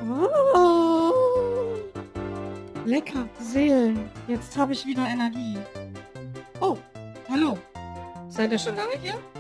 Oh, lecker, Seelen. Jetzt habe ich wieder Energie. Oh, hallo. Seid ihr schon lange hier?